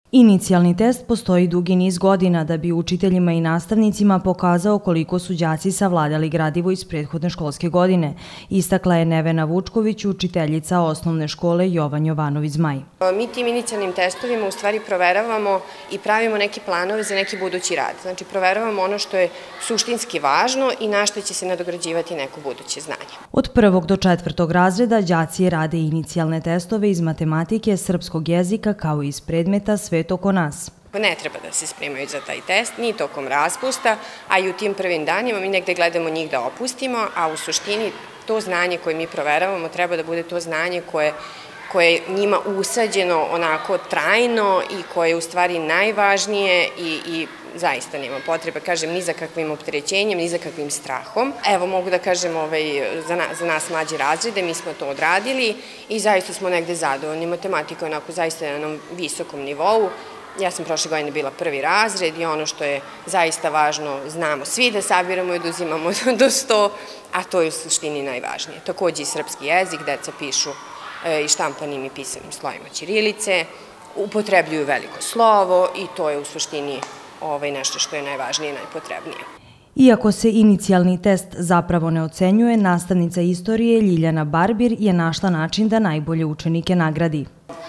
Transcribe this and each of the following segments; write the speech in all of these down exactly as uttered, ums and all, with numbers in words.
Inicijalni test postoji dugi niz godina da bi učiteljima i nastavnicima pokazao koliko su đaci savladali gradivo iz prethodne školske godine, istakla je Nevena Vučković, učiteljica osnovne škole Jovan Jovanović Zmaj. Mi tim inicijalnim testovima u stvari proveravamo i pravimo neke planove za neki budući rad. Znači, proveravamo ono što je suštinski važno i na što će se nadograđivati neko buduće znanje. Od prvog do četvrtog razreda đaci rade inicijalne testove iz matematike, srpskog jezika kao i iz predmeta Svet oko nas. Ne treba da se spremaju za taj test, ni tokom raspusta, a i u tim prvim danima mi negde gledamo njih da opustimo, a u suštini to znanje koje mi proveravamo treba da bude to znanje koje koje je njima usađeno onako trajno i koje je u stvari najvažnije i, i zaista nema potrebe, kažem, ni za kakvim opterećenjem, ni za kakvim strahom. Evo, mogu da kažem, ovaj, za, na, za nas mlađe razrede, mi smo to odradili i zaista smo negde zadovoljni. Matematika je onako zaista na jednom visokom nivou. Ja sam prošle godine bila prvi razred i ono što je zaista važno, znamo svi da sabiramo i da uzimamo do sto, a to je u suštini najvažnije. Takođe i srpski jezik, deca pišu i štampanim i pisanim slovima ćirilice, upotrebljuju veliko slovo i to je u suštini ovaj, nešto što je najvažnije i najpotrebnije. Iako se inicijalni test zapravo ne ocenjuje, nastavnica istorije Ljiljana Barbir je našla način da najbolje učenike nagradi.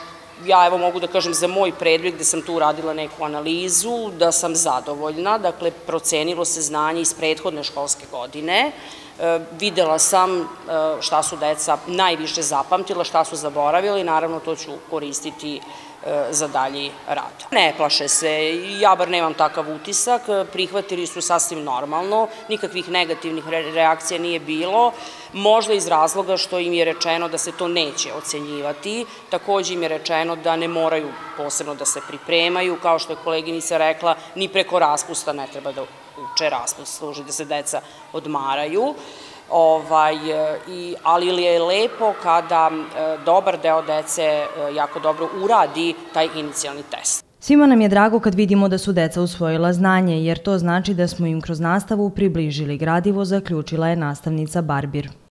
Ja evo mogu da kažem za moj predmet gde sam tu uradila neku analizu, da sam zadovoljna, dakle procenilo se znanje iz prethodne školske godine, videla sam šta su deca najviše zapamtila, šta su zaboravili, naravno to ću koristiti za dalji rad. Ne plaše se, ja bar nemam takav utisak, prihvatili su sasvim normalno, nikakvih negativnih reakcija nije bilo, možda iz razloga što im je rečeno da se to neće ocenjivati, takođe im je rečeno da ne moraju posebno da se pripremaju, kao što je koleginica rekla, ni preko raspusta ne treba da uče, raspust služi da se deca odmaraju. Ovaj, i, ali je lepo kada e, dobar deo dece e, jako dobro uradi taj inicijalni test. Svima nam je drago kad vidimo da su deca usvojila znanje, jer to znači da smo im kroz nastavu približili gradivo, zaključila je nastavnica Barbir.